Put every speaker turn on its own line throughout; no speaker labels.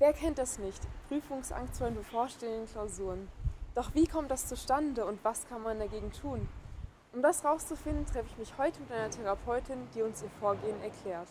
Wer kennt das nicht? Prüfungsangst vor den bevorstehenden Klausuren. Doch wie kommt das zustande und was kann man dagegen tun? Um das herauszufinden, treffe ich mich heute mit einer Therapeutin, die uns ihr Vorgehen erklärt.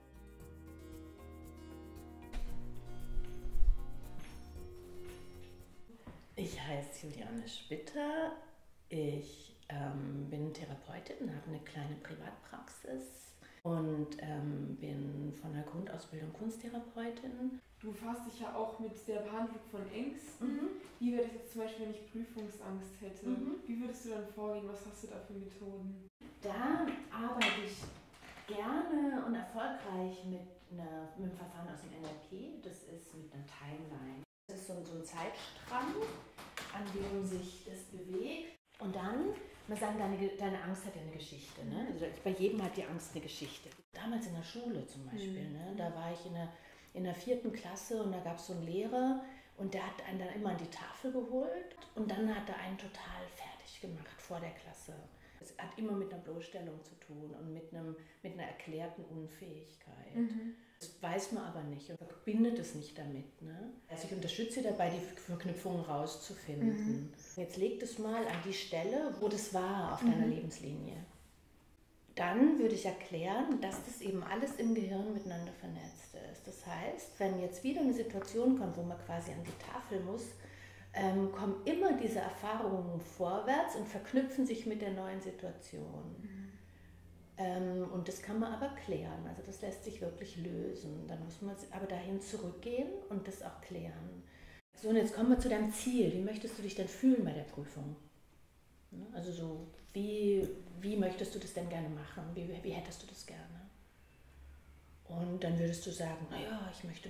Ich heiße Juliane Spitter, ich bin Therapeutin, habe eine kleine Privatpraxis und bin von der Grundausbildung Kunsttherapeutin.
Du befasst dich ja auch mit der Behandlung von Ängsten. Wie wäre das jetzt zum Beispiel, wenn ich Prüfungsangst hätte? Wie würdest du dann vorgehen? Was hast du da für Methoden?
Da arbeite ich gerne und erfolgreich mit einem Verfahren aus dem NLP. Das ist mit einer Timeline. Das ist so ein Zeitstrang, an dem sich das bewegt. Und dann, man sagen, deine Angst hat ja eine Geschichte. Ne? Also bei jedem hat die Angst eine Geschichte. Damals in der Schule zum Beispiel, ne? Da war ich in der 4. Klasse und da gab es so einen Lehrer und der hat einen dann immer an die Tafel geholt und dann hat er einen total fertig gemacht vor der Klasse. Es hat immer mit einer Bloßstellung zu tun und mit einer erklärten Unfähigkeit. Das weiß man aber nicht und verbindet es nicht damit. Ne? Also ich unterstütze dabei, die Verknüpfungen rauszufinden. Jetzt leg das mal an die Stelle, wo das war auf deiner Lebenslinie. Dann würde ich erklären, dass das eben alles im Gehirn miteinander vernetzt ist. Das heißt, wenn jetzt wieder eine Situation kommt, wo man quasi an die Tafel muss, kommen immer diese Erfahrungen vorwärts und verknüpfen sich mit der neuen Situation. Und das kann man aber klären, also das lässt sich wirklich lösen. Dann muss man aber dahin zurückgehen und das auch klären. So, und jetzt kommen wir zu deinem Ziel. Wie möchtest du dich denn fühlen bei der Prüfung? Also so, wie möchtest du das denn gerne machen? Wie hättest du das gerne? Und dann würdest du sagen, naja, ich möchte,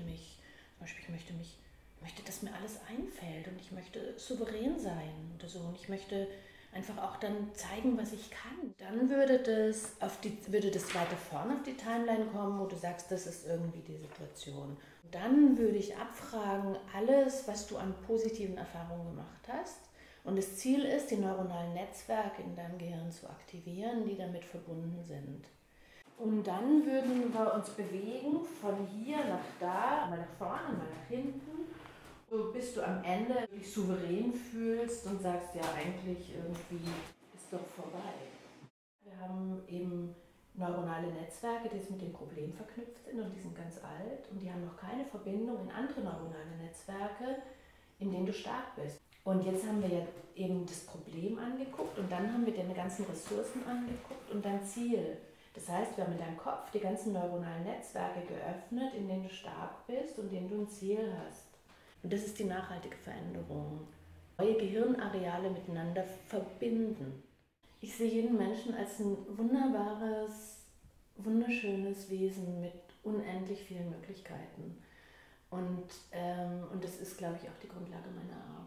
dass mir alles einfällt und ich möchte souverän sein oder so und ich möchte einfach auch dann zeigen, was ich kann. Dann würde das weiter vorne auf die Timeline kommen, wo du sagst, das ist irgendwie die Situation. Dann würde ich abfragen, alles, was du an positiven Erfahrungen gemacht hast. Und das Ziel ist, die neuronalen Netzwerke in deinem Gehirn zu aktivieren, die damit verbunden sind. Und dann würden wir uns bewegen von hier nach da, mal nach vorne, mal nach hinten, so bis du am Ende dich souverän fühlst und sagst, ja eigentlich irgendwie ist doch vorbei. Wir haben eben neuronale Netzwerke, die mit dem Problem verknüpft sind und die sind ganz alt und die haben noch keine Verbindung in andere neuronale Netzwerke, in denen du stark bist. Und jetzt haben wir ja eben das Problem angeguckt und dann haben wir deine ganzen Ressourcen angeguckt und dein Ziel. Das heißt, wir haben in deinem Kopf die ganzen neuronalen Netzwerke geöffnet, in denen du stark bist und in denen du ein Ziel hast. Und das ist die nachhaltige Veränderung. Neue Gehirnareale miteinander verbinden. Ich sehe jeden Menschen als ein wunderbares, wunderschönes Wesen mit unendlich vielen Möglichkeiten. Und das ist, glaube ich, auch die Grundlage meiner Arbeit.